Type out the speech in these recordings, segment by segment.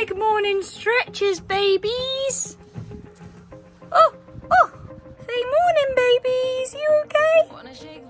big morning stretches, babies. Oh, say morning, babies. You okay?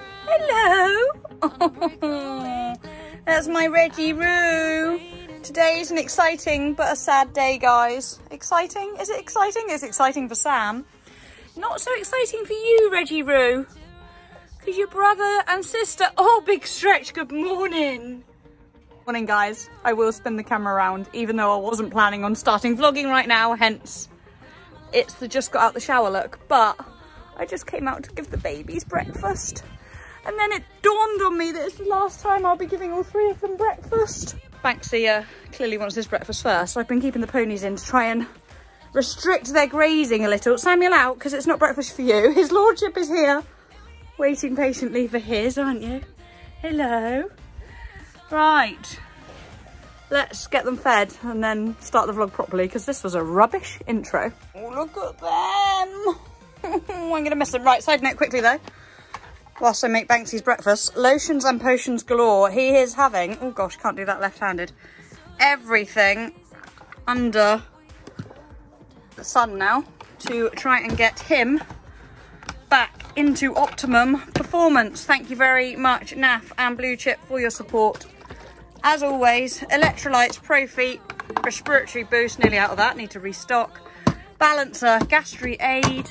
Hello. That's my Reggie Roo. Today is an exciting but a sad day, guys. Exciting? Is it exciting? It's exciting for Sam. Not so exciting for you, Reggie Roo. Because your brother and sister... Oh, big stretch. Good morning. Morning, guys. I will spin the camera around, even though I wasn't planning on starting vlogging right now, hence it's the just got out the shower look. But I just came out to give the babies breakfast. And then it dawned on me that it's the last time I'll be giving all three of them breakfast. Banksy clearly wants his breakfast first, so I've been keeping the ponies in to try and restrict their grazing a little. Samuel out, because it's not breakfast for you. His lordship is here, waiting patiently for his, aren't you? Hello. Right, let's get them fed and then start the vlog properly, because this was a rubbish intro. Oh, look at them. I'm going to miss them. Right, side note quickly though, whilst I make Banksy's breakfast. Lotions and potions galore. He is having, oh gosh, can't do that left-handed, everything under the sun now to try and get him back into optimum performance. Thank you very much, NAF and Blue Chip, for your support. As always, electrolytes, Profeet, respiratory boost, nearly out of that, need to restock. Balancer, Gastry Aid,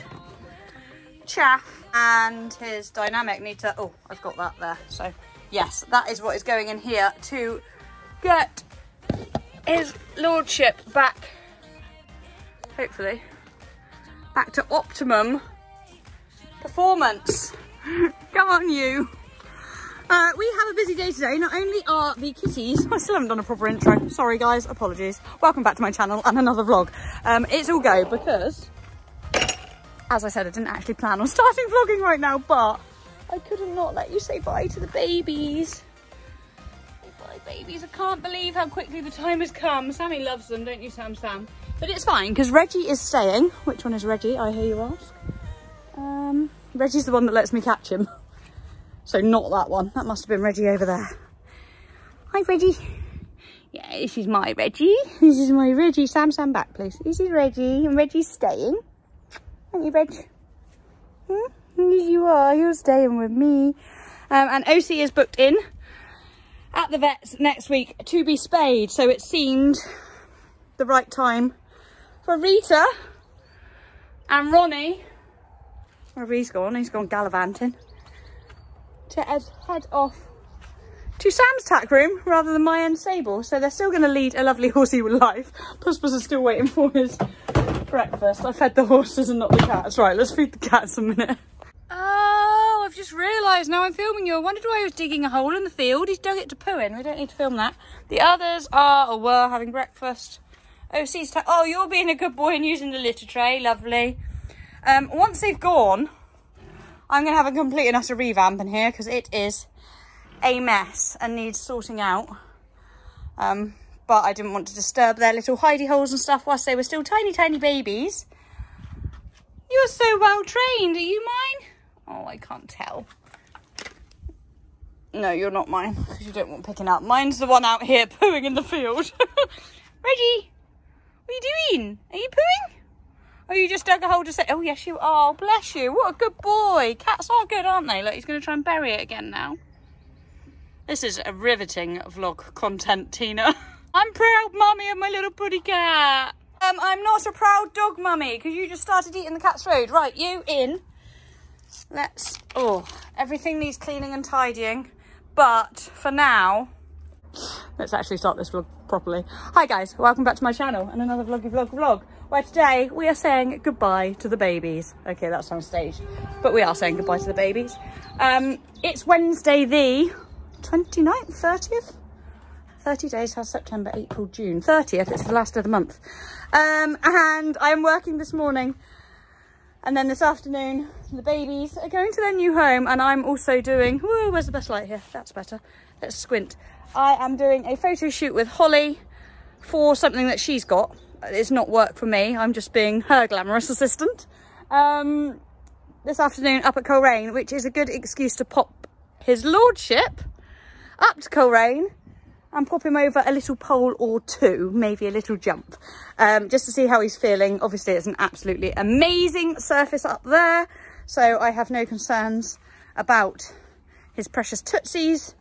Chaff, and his dynamic need to, oh, I've got that there. So yes, that is what is going in here to get his lordship back, hopefully, back to optimum performance. Come on, you. We have a busy day today. Not only are the kitties, I still haven't done a proper intro. Sorry guys, apologies. Welcome back to my channel and another vlog. It's all go because, as I said, I didn't actually plan on starting vlogging right now, but I couldn't not let you say bye to the babies. Bye, babies. I can't believe how quickly the time has come. Sammy loves them, don't you, Sam? But it's fine because Reggie is staying. Which one is Reggie, I hear you ask? Reggie's the one that lets me catch him. So not that one. That must have been Reggie over there. Hi, Reggie. Yeah, this is my Reggie. This is my Reggie. Sam back, please. This is Reggie, and Reggie's staying. Aren't you, Reg? Yes, you are. You're staying with me. And OC is booked in at the vet's next week to be spayed. So it seemed the right time for Rita and Ronnie, wherever he's gone gallivanting, to head off to Sam's tack room rather than my own stable. So they're still going to lead a lovely horsey life. Puss is still waiting for his breakfast. I fed the horses and not the cats. Right, let's feed the cats a minute. Oh, I've just realised now I'm filming you. I wondered why he was digging a hole in the field. He's dug it to poo in. We don't need to film that. The others are or were having breakfast. OC's oh, you're being a good boy and using the litter tray. Lovely. Once they've gone, I'm going to have a complete and utter revamp in here because it is a mess and needs sorting out. But I didn't want to disturb their little hidey holes and stuff whilst they were still tiny babies. You're so well trained. Are you mine? Oh, I can't tell. No, you're not mine because you don't want picking up. Mine's the one out here pooing in the field. Reggie, what are you doing? Are you pooing? Oh, you just dug a hole to say, oh yes you are. Oh, bless you. What a good boy. Cats are good, aren't they? Look, he's going to try and bury it again now. This is a riveting vlog content, Tina. I'm proud mummy of my little puddy cat. I'm not a proud dog mummy because you just started eating the cat's food. Right, you in. Let's, oh, everything needs cleaning and tidying. But for now, let's actually start this vlog properly. Hi guys, welcome back to my channel and another vlog. Where today we are saying goodbye to the babies. Okay, that sounds staged, but we are saying goodbye to the babies. It's Wednesday the 29th, 30th? 30 days has September, April, June. 30th, it's the last of the month. And I'm working this morning. And then this afternoon, the babies are going to their new home. And I'm also doing, whoa, where's the best light here? That's better. Let's squint. I am doing a photo shoot with Holly for something that she's got. It's not work for me. I'm just being her glamorous assistant. This afternoon up at Coleraine, which is a good excuse to pop his lordship up to Coleraine and pop him over a little pole or two, maybe a little jump, just to see how he's feeling. Obviously, it's an absolutely amazing surface up there, so I have no concerns about his precious tootsies.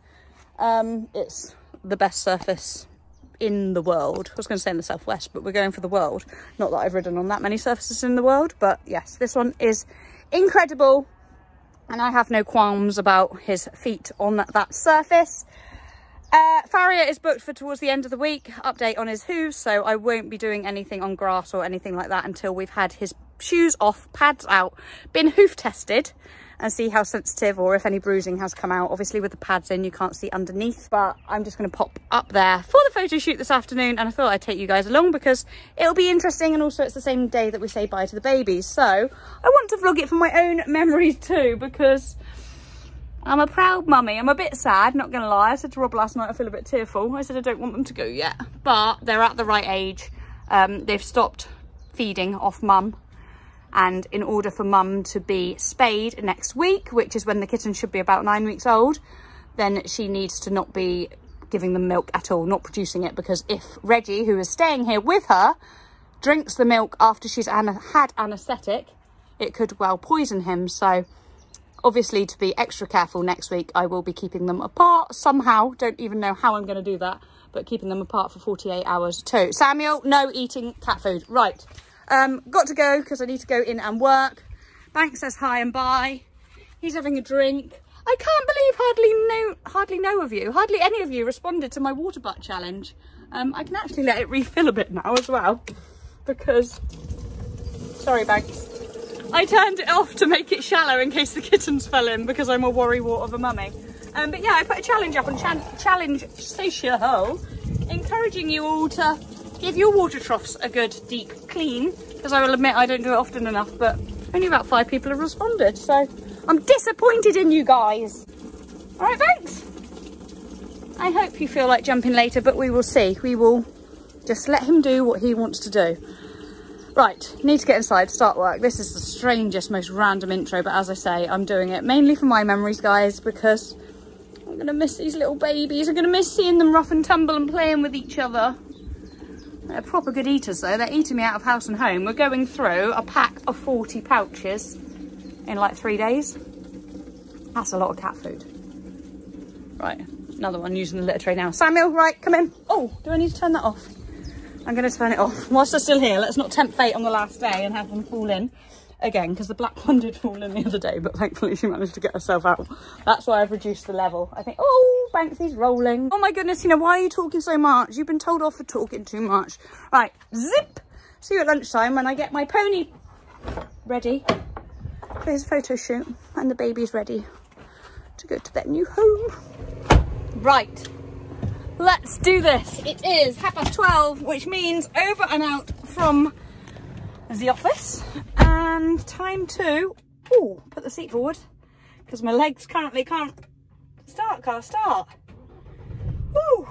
It's the best surface in the world. I was going to say in the southwest, but we're going for the world. Not that I've ridden on that many surfaces in the world, but yes, this one is incredible, and I have no qualms about his feet on that surface. Farrier is booked for towards the end of the week, update on his hooves, so I won't be doing anything on grass or anything like that until we've had his shoes off, pads out, been hoof tested, and see how sensitive or if any bruising has come out. Obviously with the pads in, you can't see underneath, but I'm just going to pop up there for the photo shoot this afternoon, and I thought I'd take you guys along because it'll be interesting, and also it's the same day that we say bye to the babies, so I want to vlog it for my own memories too, because I'm a proud mummy. I'm a bit sad, not gonna lie. I said to Rob last night I feel a bit tearful. I said I don't want them to go yet, but they're at the right age. They've stopped feeding off mum, and in order for mum to be spayed next week, which is when the kitten should be about 9 weeks old, then she needs to not be giving them milk at all, not producing it, because if Reggie, who is staying here with her, drinks the milk after she's had anaesthetic, it could well poison him. So obviously, to be extra careful next week, I will be keeping them apart somehow. Don't even know how I'm going to do that, but keeping them apart for 48 hours too. Samuel, no eating cat food. Right. Got to go because I need to go in and work. Bank says hi and bye. He's having a drink. I can't believe hardly any of you responded to my water butt challenge. I can actually let it refill a bit now as well, because, sorry Banks, I turned it off to make it shallow in case the kittens fell in, because I'm a worrywart of a mummy. But yeah, I put a challenge up on Challenge Social, encouraging you all to give your water troughs a good deep clean, because I will admit I don't do it often enough, but only about 5 people have responded, so I'm disappointed in you guys. All right, thanks. I hope you feel like jumping later, but we will see. We will just let him do what he wants to do. Right, need to get inside, start work. This is the strangest, most random intro, but as I say, I'm doing it mainly for my memories, guys, because I'm going to miss these little babies. I'm going to miss seeing them rough and tumble and playing with each other. They're proper good eaters, though. They're eating me out of house and home. We're going through a pack of 40 pouches in like 3 days. That's a lot of cat food. Right, another one using the litter tray now. Samuel, right, come in. Oh, do I need to turn that off? I'm going to turn it off. Whilst they're still here, let's not tempt fate on the last day and have them fall in again, because the black one did fall in the other day, but thankfully she managed to get herself out. That's why I've reduced the level. I think, oh, Banksy's rolling. Oh my goodness, Tina, why are you talking so much? You've been told off for talking too much. Right, zip. See you at lunchtime when I get my pony ready for his photo shoot and the baby's ready to go to their new home. Right. Let's do this. It is 12:30, which means over and out from the office, and time to put the seat forward because my legs currently can't start. Car start. Woo!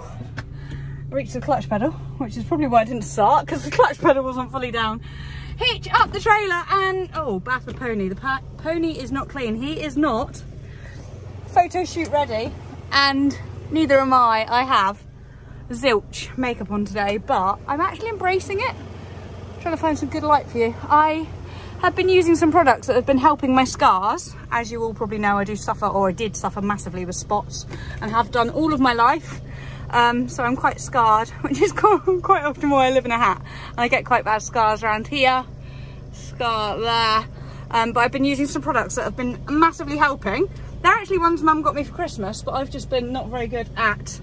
I reached the clutch pedal, which is probably why I didn't start, because the clutch pedal wasn't fully down. Hitch up the trailer and bath the pony. The pony is not clean. He is not photo shoot ready, and neither am I. I have zilch makeup on today, but I'm actually embracing it. I'm trying to find some good light for you. I have been using some products that have been helping my scars. As you all probably know, I did suffer massively with spots and have done all of my life. So I'm quite scarred, which is quite often why I live in a hat. And I get quite bad scars around here, scar there. But I've been using some products that have been massively helping. They're actually ones Mum got me for Christmas, but I've just been not very good at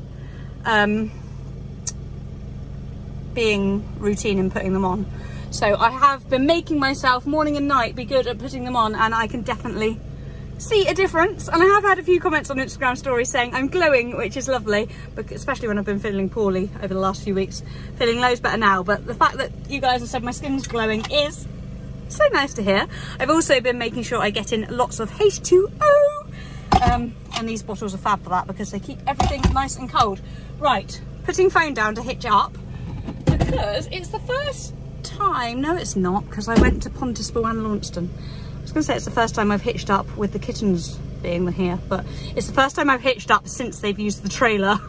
being routine in putting them on. So I have been making myself morning and night be good at putting them on, and I can definitely see a difference. And I have had a few comments on Instagram stories saying I'm glowing, which is lovely, but especially when I've been feeling poorly over the last few weeks. Feeling loads better now, but the fact that you guys have said my skin's glowing is so nice to hear. I've also been making sure I get in lots of H2O, and these bottles are fab for that because they keep everything nice and cold. Right, putting phone down to hitch up because it's the first time, no it's not, because I went to Pontypool and Launceston. I was going to say it's the first time I've hitched up with the kittens being here, but it's the first time I've hitched up since they've used the trailer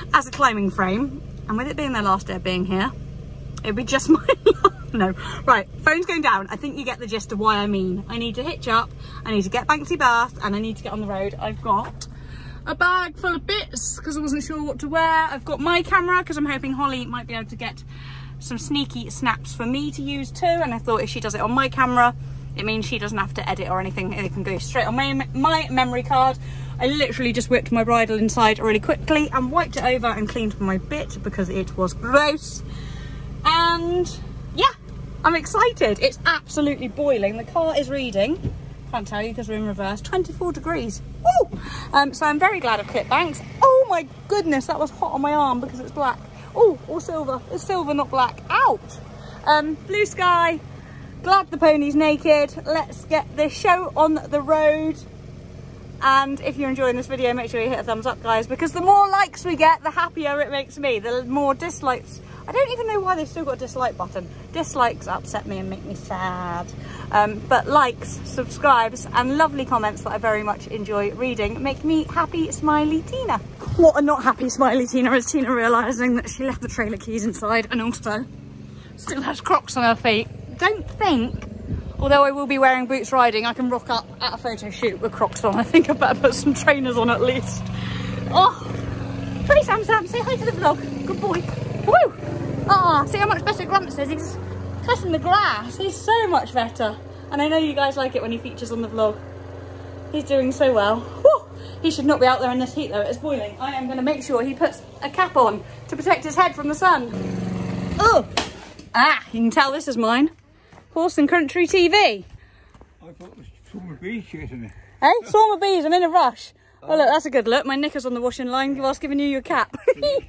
as a climbing frame. And with it being their last day of being here, it'd be just my no. Right, phone's going down. I think you get the gist of why I mean. I need to hitch up, I need to get Banksy Bath, and I need to get on the road. I've got a bag full of bits because I wasn't sure what to wear. I've got my camera because I'm hoping Holly might be able to get some sneaky snaps for me to use too. And I thought if she does it on my camera, it means she doesn't have to edit or anything. It can go straight on my memory card. I literally just whipped my bridle inside really quickly and wiped it over and cleaned my bit because it was gross. And yeah, I'm excited. It's absolutely boiling. The car is reading, can't tell you because we're in reverse, 24 degrees. Woo! So I'm very glad I've clipped Banks. Oh my goodness, that was hot on my arm because it's black. Oh, or silver. It's silver, not black. Ouch! Blue sky. Glad the pony's naked. Let's get this show on the road. And if you're enjoying this video, make sure you hit a thumbs up, guys, because the more likes we get, the happier it makes me. The more dislikes, I don't even know why they've still got a dislike button. Dislikes upset me and make me sad. But likes, subscribes and lovely comments that I very much enjoy reading make me happy, smiley Tina. What a not happy smiley Tina is Tina realising that she left the trailer keys inside and also still has Crocs on her feet. Don't think, although I will be wearing boots riding, I can rock up at a photo shoot with Crocs on. I think I better put some trainers on at least. Oh, pretty Sam, say hi to the vlog. Good boy. Woo! Ah, see how much better Grump says. He's cutting the grass. He's so much better. And I know you guys like it when he features on the vlog. He's doing so well. Woo! He should not be out there in this heat though. It's boiling. I am going to make sure he puts a cap on to protect his head from the sun. Oh! Ah, you can tell this is mine. Horse and Country TV. I thought it was Swarm of Bees chasing me. Hey, Swarm of Bees, I'm in a rush. Oh look, that's a good look. My knicker's on the washing line whilst giving you your cap.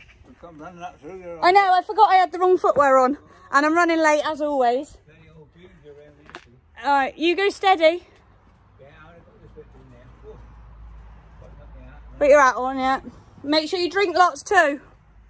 I know, I forgot I had the wrong footwear on. And I'm running late as always. Alright, you go steady. Put your hat on, yeah. Make sure you drink lots too.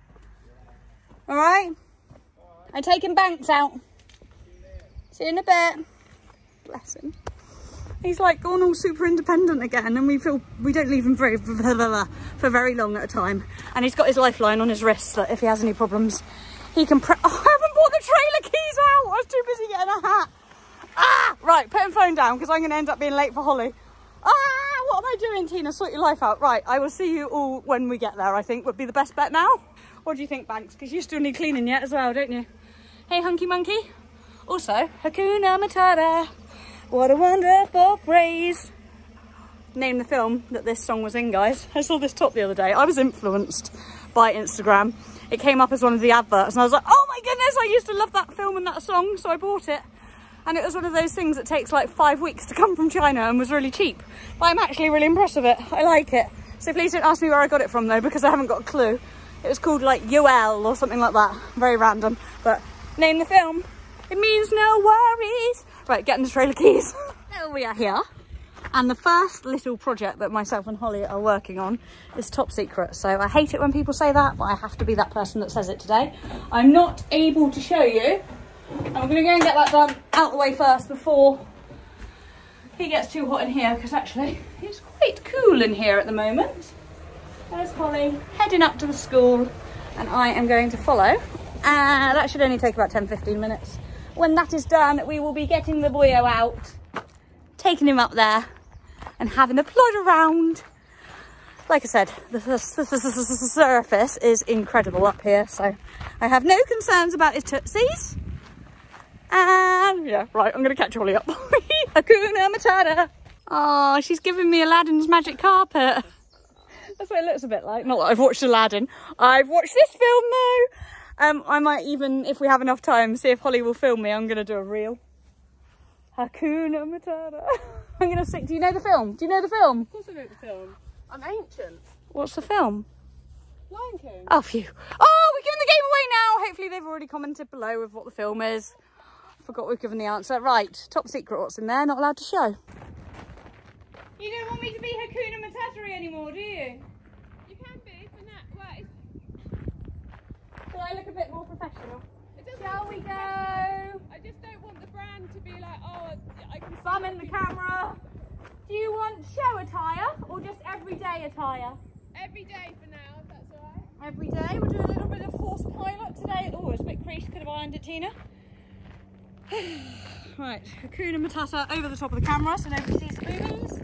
Alright? I'm taking Banks out. See you in a bit. Bless him. He's like gone all super independent again, and we don't leave him for very long at a time. And he's got his lifeline on his wrist that if he has any problems, he can oh, I haven't brought the trailer keys out. I was too busy getting a hat. Ah! Right, put him phone down because I'm going to end up being late for Holly. Ah! What am I doing, Tina? Sort your life out. Right, I will see you all when we get there, I think would be the best bet now. What do you think, Banks? Because you still need cleaning yet as well, don't you? Hey, Hunky Monkey. Also, Hakuna Matata. What a wonderful phrase. Name the film that this song was in, guys. I saw this top the other day. I was influenced by Instagram. It came up as one of the adverts and I was like, oh my goodness, I used to love that film and that song, so I bought it. And it was one of those things that takes like 5 weeks to come from China and was really cheap. But I'm actually really impressed with it. I like it. So please don't ask me where I got it from though, because I haven't got a clue. It was called like Yoel or something like that. Very random, but name the film. It means no worries. Right, getting the trailer keys. There we are here. And the first little project that myself and Holly are working on is top secret. So I hate it when people say that, but I have to be that person that says it today. I'm not able to show you. I'm going to go and get that done out the way first before he gets too hot in here, because actually it's quite cool in here at the moment. There's Holly heading up to the school and I am going to follow. That should only take about 10-15 minutes. When that is done, we will be getting the boyo out, taking him up there and having a plod around. Like I said, the surface is incredible up here, so I have no concerns about his tootsies. And yeah, right, I'm going to catch Holly up. Hakuna Matata. Oh, she's giving me Aladdin's magic carpet. That's what it looks a bit like. Not that I've watched Aladdin. I've watched this film though. I might even, if we have enough time, see if Holly will film me. I'm going to do a reel. Hakuna Matata. I'm going to stick. Do you know the film? Do you know the film? Of course I know the film. I'm ancient. What's the film? Lion King. Oh, phew. Oh, we're giving the game away now. Hopefully they've already commented below with what the film is. Forgot we've given the answer. Right, top secret what's in there. Not allowed to show. You don't want me to be Hakuna Matata anymore, do you? You can be for that. Well, Do I look a bit more professional? Shall we go? I just don't want the brand to be like, oh, I can. Bum in the camera. Do you want show attire or just everyday attire? Every day for now, if that's alright. every day. We'll do a little bit of horse pilot today. Oh, it's a bit creased, could have ironed it, Tina. Right, Hakuna Matata over the top of the camera so nobody sees the boobies.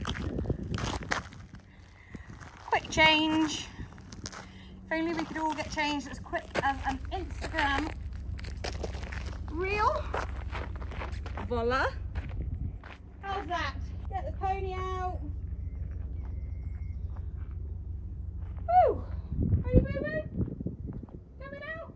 Quick change. If only we could all get changed as quick as an Instagram reel. Voila. How's that? Get the pony out. Woo! Ready, boo boo? Coming out.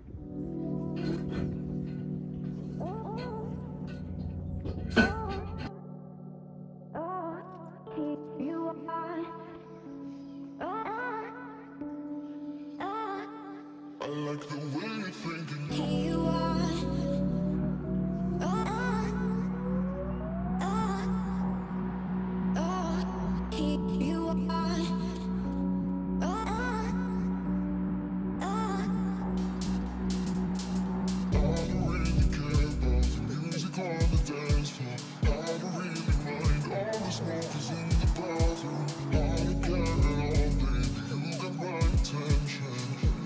I like the way you're thinking. Here you are. Here you are. I don't really care about the music on the dance floor. I don't really mind all the smokers in the bathroom. I don't care at all, baby. You got my attention.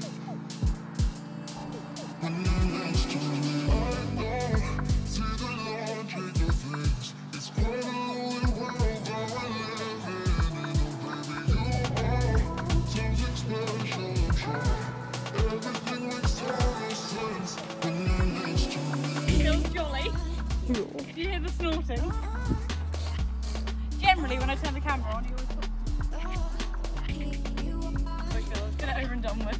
When you're next to me, I know, see the logic of things. It's quite a lonely world that we're living in. Oh, baby, you are something special, I'm sure. Everything makes total sense when you're next to me. He feels jolly. Do you hear the snorting? Generally, when I turn the camera on, he always puts... Let's get it over and done with.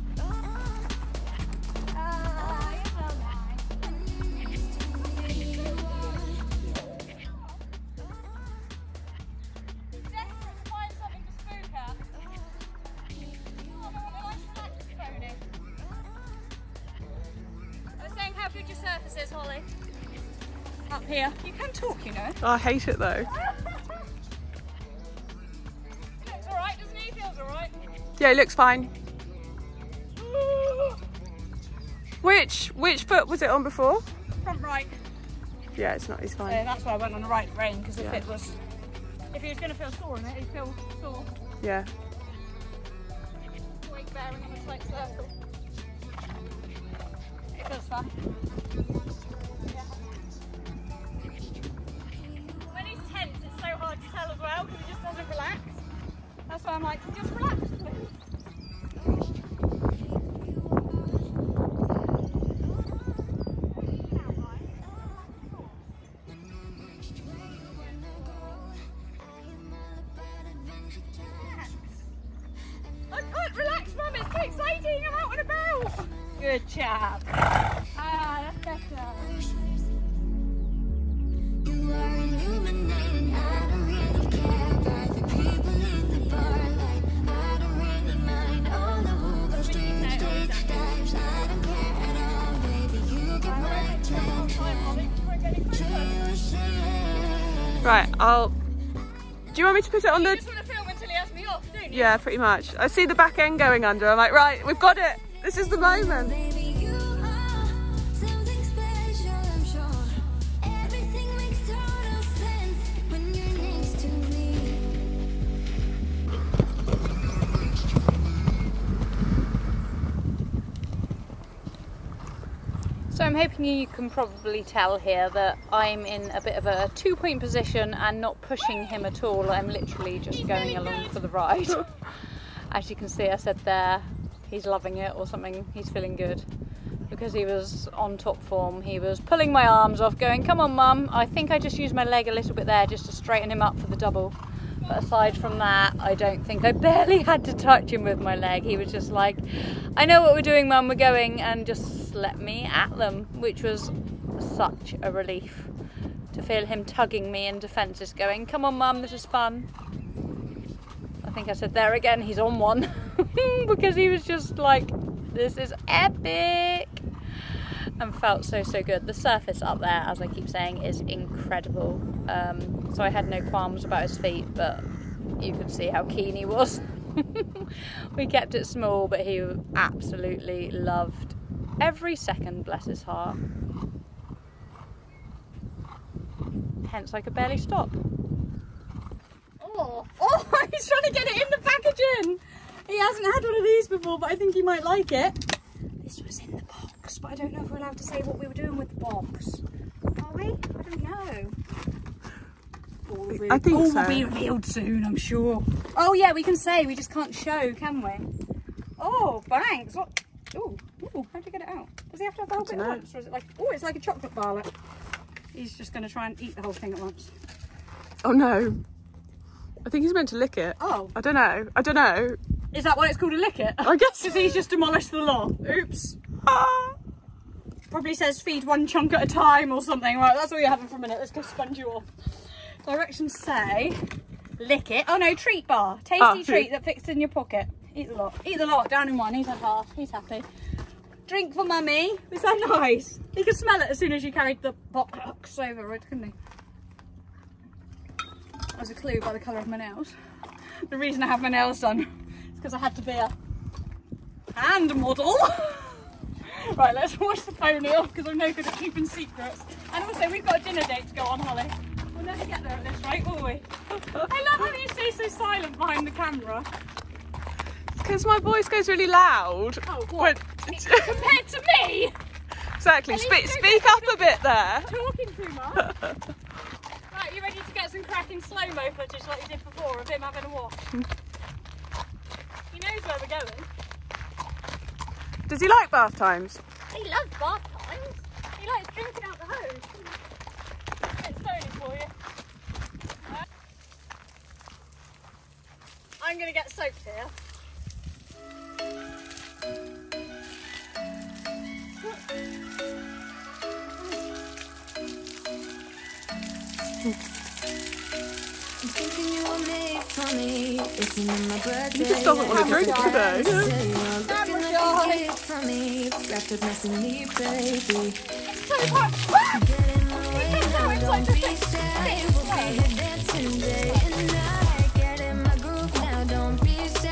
How good your surface is, Holly. Up here. You can talk, you know. I hate it though. He looks alright, doesn't he? He feels alright. Yeah, it looks fine. Which foot was it on before? Front right. Yeah, it's not. He's So fine. that's why I went on the right rein, because if Yeah. if he was going to feel sore in it, he'd feel sore. Yeah. Weight bearing on a slight circle. It feels fine. Yeah. When he's tense, it's so hard to tell as well because he just doesn't relax. That's why I'm like, just relax, please. I can't relax, Mum. It's too exciting. I'm out and about. Good job. Ah, that's better. You are illuminating. I don't really care about the people in the bar. Like, I don't really mind all the hookers, dreams, stage dives. I don't care at all, baby. You get my attention. Right. Do you want me to put it on You the? just want to film until he has me off, don't you? Yeah, pretty much. I see the back end going under. I'm like, right, we've got it. This is the moment. Baby, you are something special, I'm sure. Everything makes total sense when you're next to me. So I'm hoping you can probably tell here that I'm in a bit of a 2-point position and not pushing him at all. I'm literally just going along for the ride. As you can see, I said there, he's loving it or something, he's feeling good. Because he was on top form, he was pulling my arms off going, come on Mum. I think I just used my leg a little bit there just to straighten him up for the double. But aside from that, I don't think I barely had to touch him with my leg. He was just like, I know what we're doing, Mum, we're going, and just let me at them, which was such a relief to feel him tugging me in defences going, come on Mum, this is fun. I think I said there again, he's on one because he was just like, this is epic, and felt so good. The surface up there, as I keep saying, is incredible. So I had no qualms about his feet, but you could see how keen he was. We kept it small, but he absolutely loved every second, bless his heart. Hence I could barely stop. Oh, he's trying to get it in the packaging. He hasn't had one of these before, but I think he might like it. This was in the box, but I don't know if we're allowed to say what we were doing with the box. Are we? I don't know. I think so. Will be revealed soon, I'm sure. Oh yeah, we can say, we just can't show, can we? Oh, thanks. What? Oh, how'd you get it out? Does he have to have the whole thing at once? Or is it like, oh, it's like a chocolate bar. Look. He's just going to try and eat the whole thing at once. Oh no. I think he's meant to lick it. Oh. I don't know. I don't know. Is that why it's called a lick it? I guess. Because he's just demolished the law. Oops. Probably says feed one chunk at a time or something. Right, that's all you're having for a minute. Let's go sponge you off. Directions say, lick it. Oh no, treat bar. Tasty treat that fits in your pocket. Eat the lot. Eat the lot. Down in one. He's had half. He's happy. Drink for mummy. Was that nice? He could smell it as soon as you carried the box over it, couldn't he? That was a clue by the colour of my nails. The reason I have my nails done is because I had to be a hand model. Right, let's wash the pony off because I'm no good at keeping secrets. And also, we've got a dinner date to go on, Holly. We'll never get there at this rate, will we? I love how you stay so silent behind the camera. Because my voice goes really loud. Oh, what? Compared to me? Exactly. Speak up a bit there. Talking too much. Right, you ready to get some cracking slow-mo footage like you did before of him having a wash? He knows where we're going. Does he like bath times? He loves bath times. He likes drinking out the hose. It's stony for you. I'm going to get soaked here. I'm thinking you were made for me. It's in my birthday. He just doesn't want to drink today. Looking like a gift for me. Wrapped up nice and neat, baby. It's so hot. Get in my way now, don't be shy. We'll be here dancing day and night. Get in my groove now, don't be shy.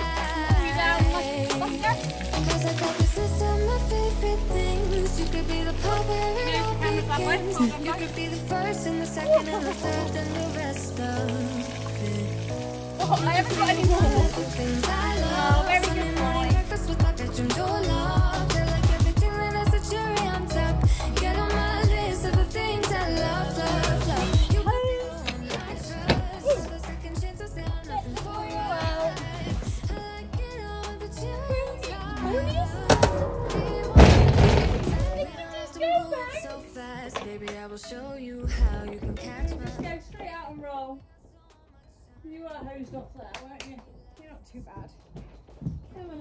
Cause I got this list of my favorite things. You could be the part where it all begins. You could be the first and the second and the third and the rest of it. Oh, I haven't got any more. Things I love. Very good Sunday boy. morning breakfast with my bedroom door locked. I like everything that has a cherry on top. Get on my list of the things I love, love, love. You could be the one like trust. The second chance I say I'm nothing for you. I like it all with the cherry on top. So fast, baby, I will show you how you can catch my. Go straight out and roll. You were hosed off there, weren't you? You're not too bad. Come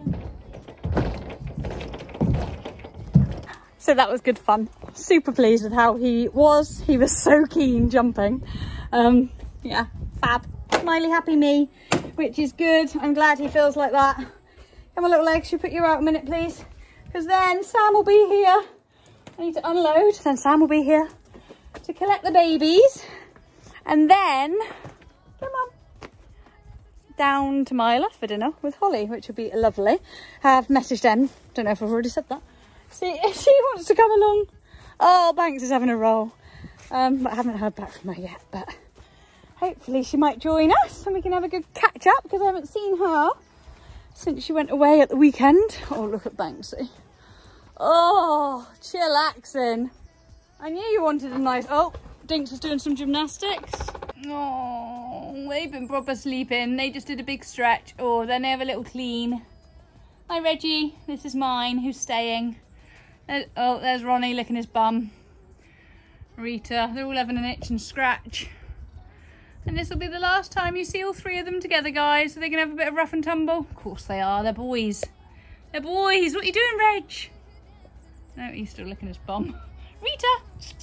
on. So that was good fun. Super pleased with how he was. He was so keen jumping. Yeah, fab. Smiley happy me, which is good. I'm glad he feels like that. Come on, little legs, should put you out a minute, please? Because then Sam will be here. I need to unload. Then Sam will be here to collect the babies. And then, come on, down to Mila for dinner with Holly, which would be lovely. Have messaged Em. Don't know if I've already said that. See if she wants to come along. Oh, Banks is having a roll. But I haven't heard back from her yet. But hopefully she might join us and we can have a good catch up because I haven't seen her since she went away at the weekend. Oh, look at Banksy. Oh, chillaxing. I knew you wanted a nice... Oh, Dinks was doing some gymnastics. Oh, they've been proper sleeping. They just did a big stretch. Oh, then they have a little clean. Hi, Reggie. This is mine, who's staying. Oh, there's Ronnie licking his bum. Rita, they're all having an itch and scratch. And this will be the last time you see all three of them together, guys. Are they going to have a bit of rough and tumble? Of course they are. They're boys. They're boys. What are you doing, Reg? No, he's still licking his bum. Rita!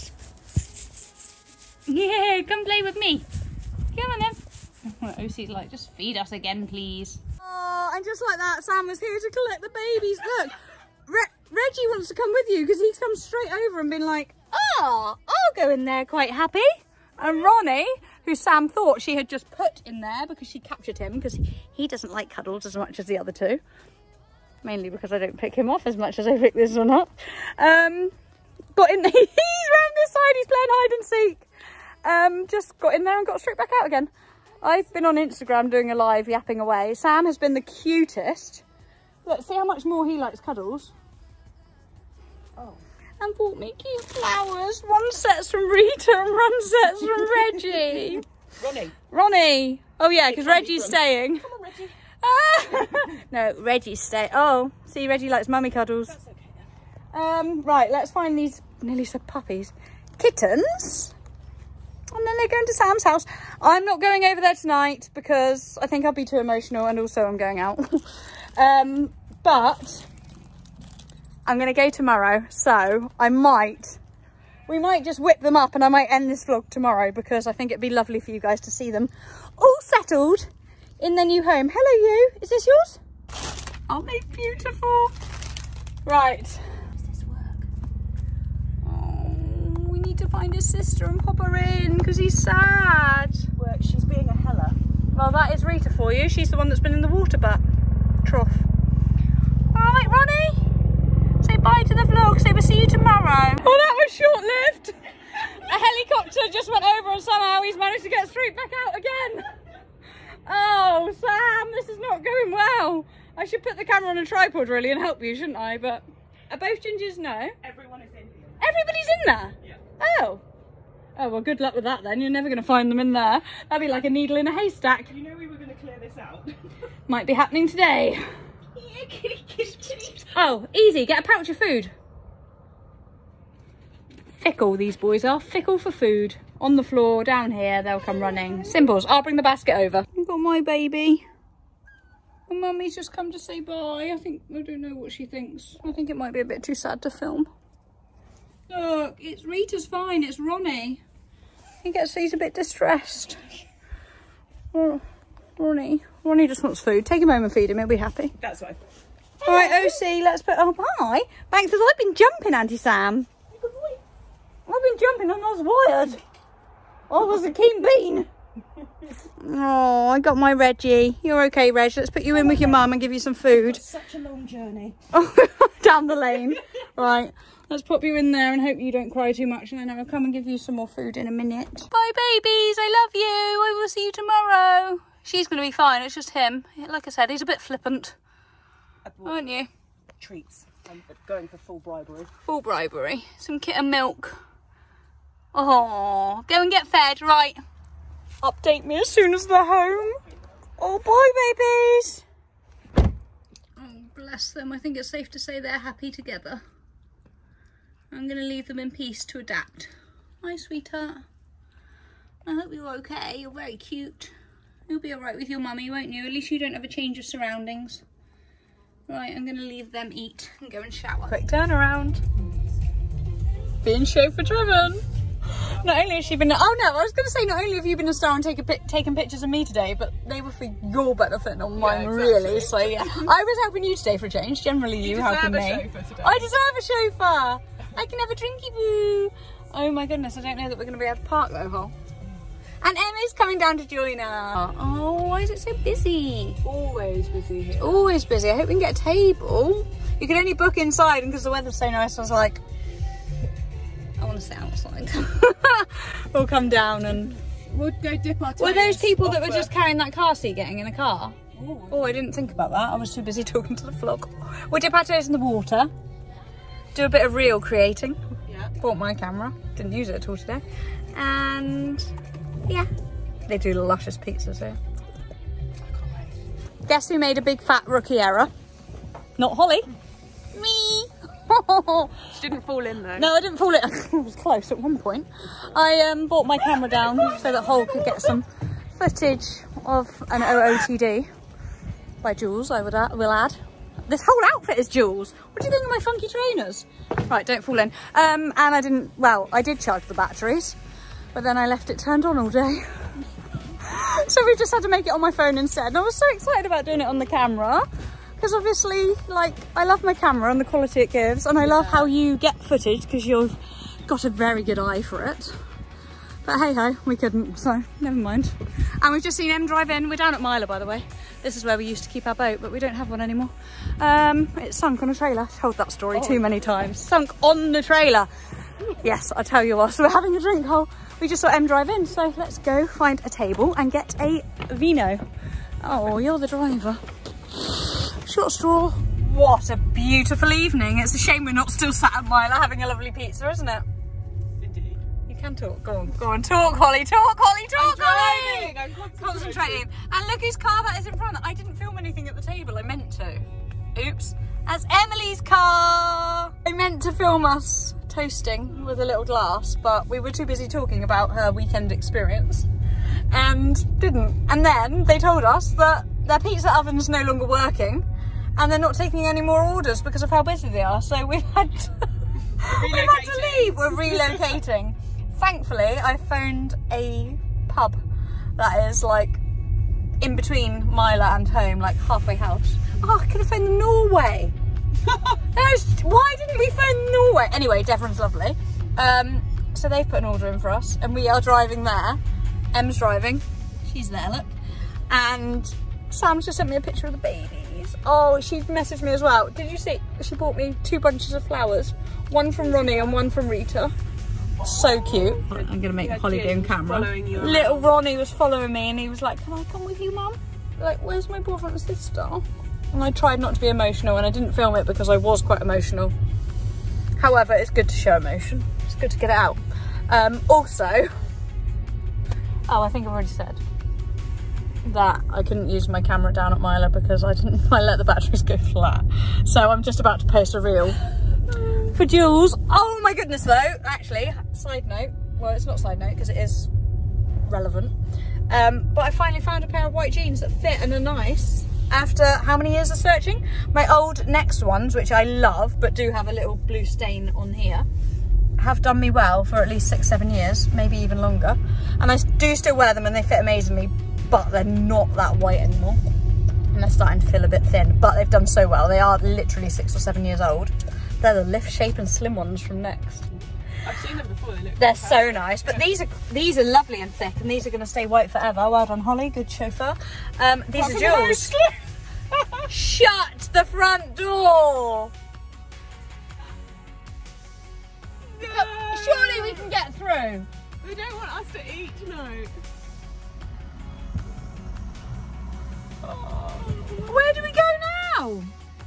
Yeah, come play with me. Come on then. What OC's like, just feed us again, please. Oh, and just like that, Sam was here to collect the babies. Look, Reggie wants to come with you because he's come straight over and been like, oh, I'll go in there quite happy. And Ronnie, who Sam thought she had just put in there because she captured him because he doesn't like cuddles as much as the other two. Mainly because I don't pick him off as much as I pick this one up. Got in there, he's round this side, he's playing hide and seek. Just got in there and got straight back out again. I've been on Instagram doing a live yapping away. Sam has been the cutest. Look, see how much more he likes cuddles. Oh. And bought me cute flowers. One set's from Rita and one set's from Reggie. Ronnie. Oh yeah, because Reggie's staying. Come on, Reggie. No, Reggie's staying. Oh, see, Reggie likes mummy cuddles. That's okay then. Right, let's find these, nearly said puppies, kittens. And then they're going to Sam's house. I'm not going over there tonight because I think I'll be too emotional, and also I'm going out. But I'm going to go tomorrow, so we might just whip them up, and I might end this vlog tomorrow because I think it'd be lovely for you guys to see them all settled in their new home. Hello, you. Is this yours? Aren't they beautiful? Right. Does this work? Oh, we need to find his sister and pop her in because he's sad. Work. She's being a hella. Well, that is Rita for you. She's the one that's been in the water trough. All right, Ronnie. Say bye to the vlog. Say we'll see you tomorrow. Oh, that was short-lived. A helicopter just went over and somehow he's managed to get straight back out again. Oh, Sam, this is not going well. I should put the camera on a tripod really and help you, shouldn't I? But are both gingers no? Everyone is in here. Everybody's in there? Yeah. Oh. Oh, well, good luck with that then. You're never going to find them in there. That'd be like a needle in a haystack. You know we were going to clear this out. Might be happening today. Yeah, kitty, kitty, kitty. Oh, easy. Get a pouch of food. Fickle, these boys are. Fickle for food. On the floor, down here, they'll come running. Simples. I'll bring the basket over. I've got my baby. And Mummy's just come to say bye. I don't know what she thinks. I think it might be a bit too sad to film. Look, it's Rita's fine. It's Ronnie. He's a bit distressed. Oh, Ronnie just wants food. Take him home and feed him. He'll be happy. That's right. All right, OC, let's put... Oh, bye. Banks says, I've been jumping, Auntie Sam. I've been jumping and I was wired. I was a keen bean. Oh, I got my Reggie. You're okay, Reg. Let's put you in with your mum and give you some food. Such a long journey. Oh, down the lane. Right, let's pop you in there and hope you don't cry too much, and then I'll come and give you some more food in a minute. Bye, babies. I love you. I will see you tomorrow. She's going to be fine. It's just him. Like I said, he's a bit flippant. Aren't you? Treats. I'm going for full bribery. Full bribery. Some kitten milk. Oh, go and get fed, right. Update me as soon as they're home. Oh, bye, babies. Oh, bless them. I think it's safe to say they're happy together. I'm going to leave them in peace to adapt. Hi, sweetheart. I hope you're okay. You're very cute. You'll be all right with your mummy, won't you? At least you don't have a change of surroundings. Right, I'm going to leave them eat and go and shower. Quick turnaround. Being chauffeur driven. Not only has she been, oh no, I was going to say not only have you been a star and taken pictures of me today, but they were for your benefit, not mine, exactly. Really. So yeah, I was helping you today for a change. Generally you helping me. I deserve a chauffeur. I can have a drinky boo. Oh my goodness, I don't know that we're going to be able to park though, Hole. And Emma's coming down to join us. Oh, why is it so busy? Always busy here. Always busy. I hope we can get a table. You can only book inside, and because the weather's so nice, I was like, I want to sit outside. We'll come down and... We'll go dip our toes. Were those people that were just carrying that car seat getting in a car? Ooh. Oh, I didn't think about that. I was too busy talking to the vlog. We'll dip our toes in the water. Do a bit of reel creating. Yeah. Bought my camera. Didn't use it at all today. And... yeah. They do luscious pizzas here. Guess who made a big fat rookie error? Not Holly. Me. She didn't fall in though. No, I didn't fall in. It was close at one point. I brought my camera down so that Hole could get some footage of an OOTD by Jules, will add. This whole outfit is Jules. What do you think of my funky trainers? Right, don't fall in. And I did charge the batteries, but then I left it turned on all day. So we've just had to make it on my phone instead. And I was so excited about doing it on the camera. Because obviously, like, I love my camera and the quality it gives, and I love how you get footage because you've got a very good eye for it. But hey ho, we couldn't, so never mind. And we've just seen Em drive in. We're down at Myla, by the way. This is where we used to keep our boat, but we don't have one anymore. It's sunk on a trailer. I've told that story too many times. Sunk on the trailer. Yes, I tell you what, so we're having a drink, Hole. we just saw Em drive in, so let's go find a table and get a vino. Oh, you're the driver. Short straw. What a beautiful evening. It's a shame we're not still sat at Mila having a lovely pizza, isn't it? Indeed. You can talk. Go on. Talk, Holly. Talk, Holly. Talk, Holly. I'm Concentrating. And look whose car that is in front. I didn't film anything at the table. I meant to. Oops. That's Emily's car. I meant to film us toasting with a little glass, but we were too busy talking about her weekend experience and didn't. And then they told us that their pizza oven's no longer working and they're not taking any more orders because of how busy they are. So we've had to, we've had to leave. We're relocating. Thankfully, I found a pub that is like in between Mila and home, like halfway house. Oh, I could have found Norway. Why didn't we find Norway? Anyway, Devon's lovely. So they've put an order in for us and we are driving there. Em's driving. She's there, look. And Sam's just sent me a picture of the babies. Oh, she messaged me as well. Did you see? She bought me 2 bunches of flowers. One from Ronnie and one from Rita. So cute. I'm gonna make Holly go on camera. Little Ronnie was following me and he was like, can I come with you, Mum? Like, where's my boyfriend and sister? And I tried not to be emotional and I didn't film it because I was quite emotional. However, it's good to show emotion. It's good to get it out. Also, oh, I think I've already said that I couldn't use my camera down at Mila because I let the batteries go flat. So I'm just about to post a reel for Jules. Oh my goodness though, actually, side note, well it's not side note because it is relevant, but I finally found a pair of white jeans that fit and are nice after how many years of searching? My old Next ones, which I love but do have a little blue stain on here, have done me well for at least 6-7 years, maybe even longer, and I do still wear them and they fit amazingly, but they're not that white anymore and they're starting to feel a bit thin, but they've done so well. They are literally 6 or 7 years old. They're the lift shape and slim ones from Next. I've seen them before. They're so nice, but these are lovely and thick, and these are going to stay white forever. Well done, Holly. Good chauffeur. These are Jules. Shut the front door. Surely we can get through. They don't want us to eat tonight. Where do we go now?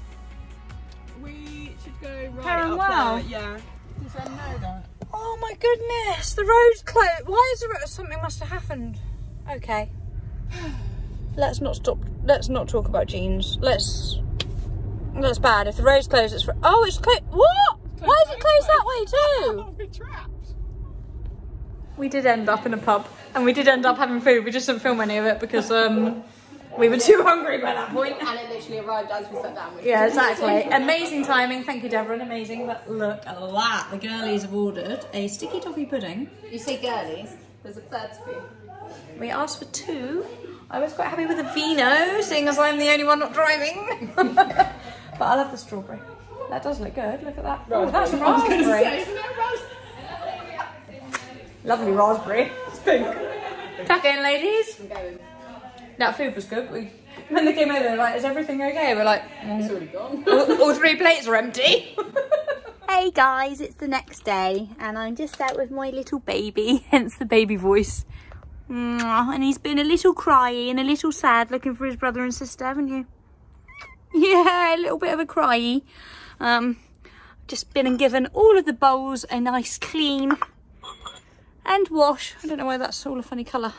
We should go right Heron up Well? there. Yeah. Does Em know that? Oh my goodness, the road's closed. Why is the road? Something must have happened. Okay. Let's not talk about jeans. That's bad. If the road's closed, it's oh, it's closed. What? Why is it closed that way too? We're trapped. We did end up in a pub and we did end up having food. We just didn't film any of it because we were too hungry by that point. And it literally arrived as we sat down. Yeah, exactly. Amazing timing. Thank you, Devon. Amazing. But look at that. The girlies have ordered a sticky toffee pudding. You say girlies, there's a third spoon. We asked for 2. I was quite happy with the vino, seeing as I'm the only one not driving. But I love the strawberry. That does look good. Look at that. Oh, that's raspberry. Lovely raspberry. It's pink. Tuck in, ladies. That food was good. When they came over, they were like, is everything okay? We're like, It's already gone. all 3 plates are empty. Hey guys, it's the next day and I'm just out with my little baby, hence the baby voice. And he's been a little cryy and a little sad looking for his brother and sister, haven't you? Yeah, a little bit of a cryy. Just been and given all of the bowls a nice clean and wash. I don't know why that's all a funny colour.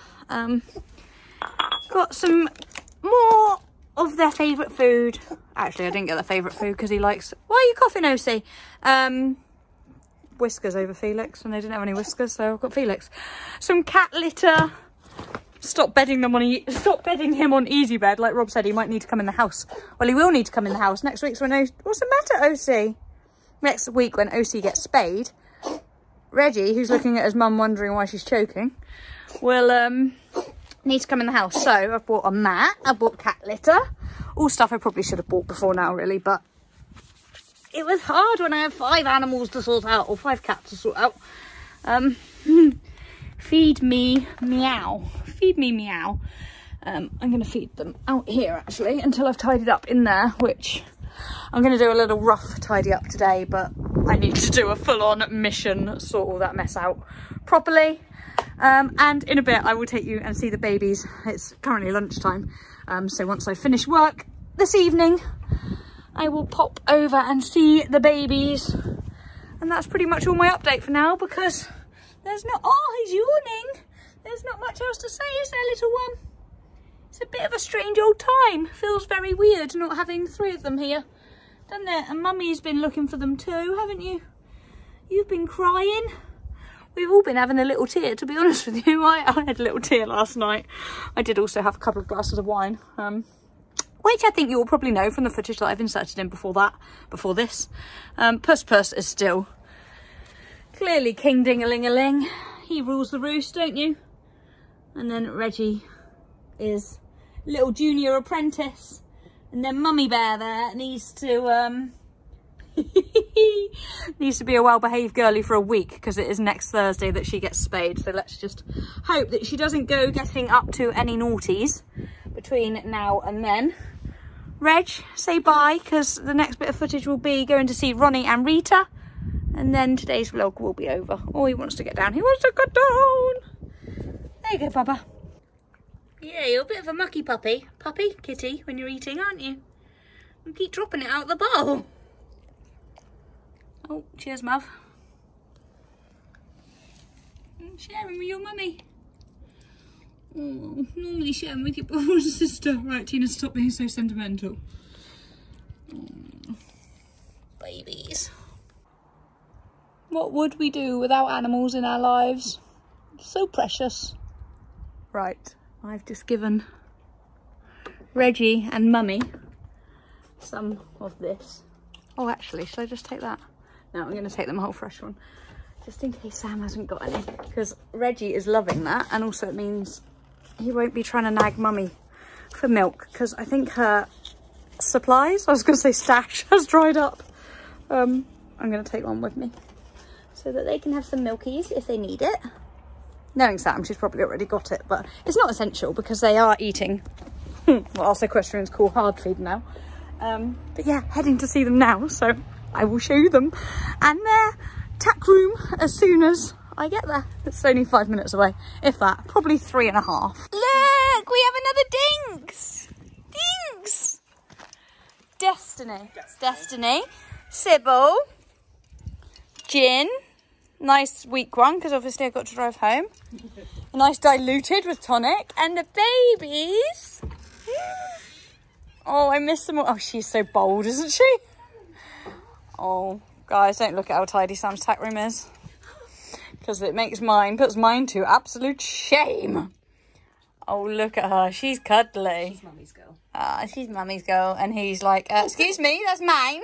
Got some more of their favourite food. Actually, I didn't get their favourite food because he likes... Why are you coughing, OC? Whiskers over Felix, and they didn't have any whiskers, so I've got Felix. Some cat litter. Stop bedding him on easy bed. Like Rob said, he might need to come in the house. Well, he will need to come in the house. Next week's when what's the matter, OC? Next week when OC gets spayed, Reggie, who's looking at his mum wondering why she's choking, will need to come in the house. So I've bought a mat, I bought cat litter, all stuff I probably should have bought before now really, but it was hard when I have 5 animals to sort out, or 5 cats to sort out. Feed me meow. Feed me meow. I'm going to feed them out here actually until I've tidied up in there, which I'm going to do a little rough tidy up today, but I need to do a full-on mission, sort all that mess out properly. And in a bit I will take you and see the babies. It's currently lunchtime, so once I finish work this evening I will pop over and see the babies, and that's pretty much all my update for now, because there's not, oh, he's yawning, there's not much else to say, is there, little one? It's a bit of a strange old time. Feels very weird not having 3 of them here, doesn't it? And Mummy's been looking for them too, haven't you? You've been crying. We've all been having a little tear, to be honest with you. I had a little tear last night. I did also have a couple of glasses of wine, which I think you will probably know from the footage that I've inserted in before this. Puss is still clearly king ding-a-ling-a-ling. He rules the roost, don't you? And then Reggie is little junior apprentice, and then Mummy Bear there needs to needs to be a well-behaved girlie for a week, because it is next Thursday that she gets spayed. So let's just hope that she doesn't go getting up to any naughties between now and then. Reg, say bye, because the next bit of footage will be going to see Ronnie and Rita, and then today's vlog will be over. Oh, he wants to get down. He wants to get down. There you go, Bubba. Yeah, you're a bit of a mucky puppy. Kitty, when you're eating, aren't you? You keep dropping it out the bowl. Oh, cheers, Muv. Sharing with your mummy. Oh, normally sharing with your brother and sister. Right, Tina, stop being so sentimental. Oh, babies. What would we do without animals in our lives? So precious. Right, I've just given Reggie and Mummy some of this. Oh, actually, should I just take that? No, I'm going to take them a whole fresh one, just in case Sam hasn't got any, because Reggie is loving that, and also it means he won't be trying to nag Mummy for milk, because I think her supplies, I was going to say stash, has dried up. I'm going to take one with me so that they can have some milkies if they need it. Knowing Sam, she's probably already got it, but it's not essential because they are eating what us equestrians call hard feed now. But yeah, heading to see them now, so I will show you them and their tack room as soon as I get there. It's only 5 minutes away, if that, probably 3.5. Look, we have another Dinks. Dinks. Destiny. Sybil. Gin. Nice weak one, because obviously I've got to drive home. Nice diluted with tonic. And the babies. Oh, I miss them all. Oh, she's so bold, isn't she? Oh, guys, don't look at how tidy Sam's tack room is, because it puts mine to absolute shame. Oh, look at her. She's cuddly. She's Mummy's girl. Ah, she's Mummy's girl. And he's like, excuse me, that's mine.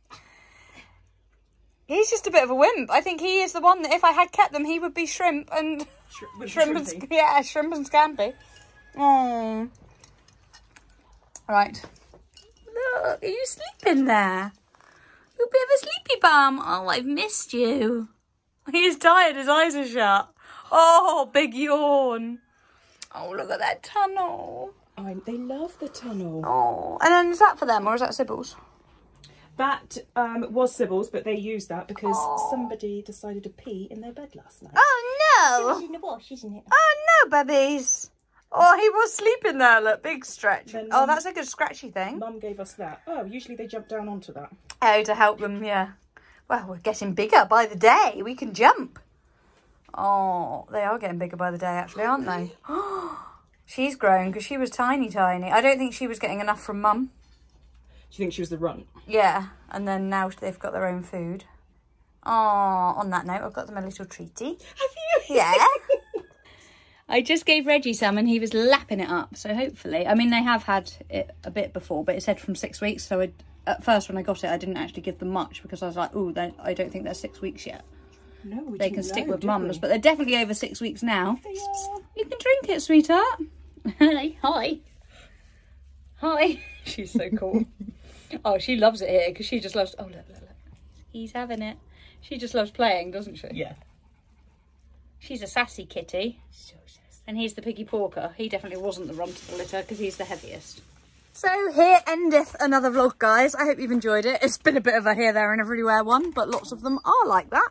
He's just a bit of a wimp. I think he is the one that if I had kept them, he would be shrimp and shrimp and scampi. Oh. Right. Look, are you sleeping there? You're a bit of a sleepy bum. Oh, I've missed you. He's tired, his eyes are shut. Oh, big yawn. Oh, look at that tunnel. They love the tunnel. Oh, and then is that for them or is that Sybil's? That was Sybil's, but they used that because somebody decided to pee in their bed last night. Oh, no. It's in the wash, isn't it? Oh, no, babies. Oh, he was sleeping there, look, big stretch. Then oh, that's a good scratchy thing. Mum gave us that. Oh, usually they jump down onto that. Oh, to help them, yeah. Well, we're getting bigger by the day. We can jump. Oh, they are getting bigger by the day, actually, aren't they? She's grown because she was tiny. I don't think she was getting enough from Mum. Do you think she was the runt? Yeah, and then now they've got their own food. Oh, on that note, I've got them a little treaty. Have you? Yeah. I just gave Reggie some and he was lapping it up. So hopefully, I mean, they have had it a bit before, but it said from 6 weeks. So at first when I got it, I didn't actually give them much because I was like, oh, I don't think they're 6 weeks yet. No, they can stick with mums, but they're definitely over 6 weeks now. They are. You can drink it, sweetheart. Hi. Hi. She's so cool. Oh, she loves it here because she just loves... Oh, look. He's having it. She just loves playing, doesn't she? Yeah. She's a sassy kitty. So sassy. And he's the piggy porker. He definitely wasn't the runt of the litter because he's the heaviest. So here endeth another vlog, guys. I hope you've enjoyed it. It's been a bit of a here, there and everywhere one, but lots of them are like that.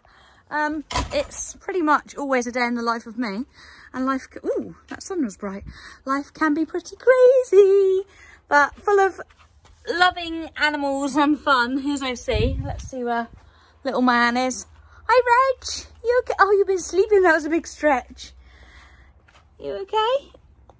It's pretty much always a day in the life of me, and life, ooh, that sun was bright. Life can be pretty crazy, but full of loving animals and fun. Here's OC. Let's see where little man is. Hi, Reg. You okay? Oh, you've been sleeping. That was a big stretch. You okay?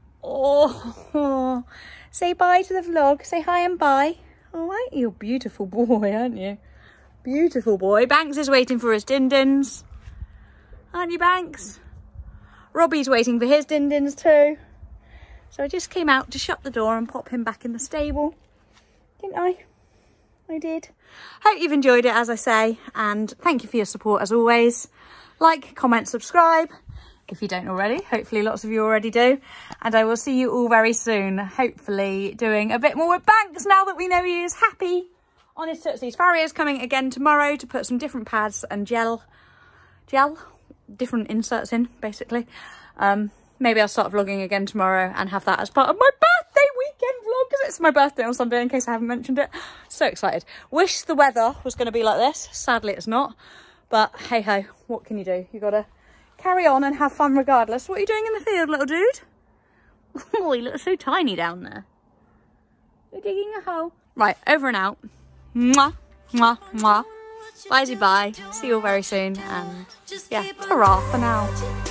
Oh, say bye to the vlog. Say hi and bye. All right, you're a beautiful boy, aren't you? Beautiful boy. Banks is waiting for his din-dins. Aren't you, Banks? Robbie's waiting for his din-dins too. So I just came out to shut the door and pop him back in the stable. Didn't I? I did. Hope you've enjoyed it, as I say. And thank you for your support, as always. Like, comment, subscribe. If you don't already, hopefully lots of you already do. And I will see you all very soon. Hopefully doing a bit more with Banks now that we know he is happy on his tootsies. Farrier's coming again tomorrow to put some different pads and gel, different inserts in, basically. Maybe I'll start vlogging again tomorrow and have that as part of my birthday weekend vlog, because it's my birthday on Sunday, in case I haven't mentioned it. So excited. Wish the weather was going to be like this. Sadly, it's not. But hey ho, what can you do? You got to carry on and have fun regardless. What are you doing in the field, little dude? Oh, he looks so tiny down there. You're digging a hole. Right, over and out. Mwah, mwah, mwah. Bye-bye. See you all very soon. And yeah, ta-ra for now.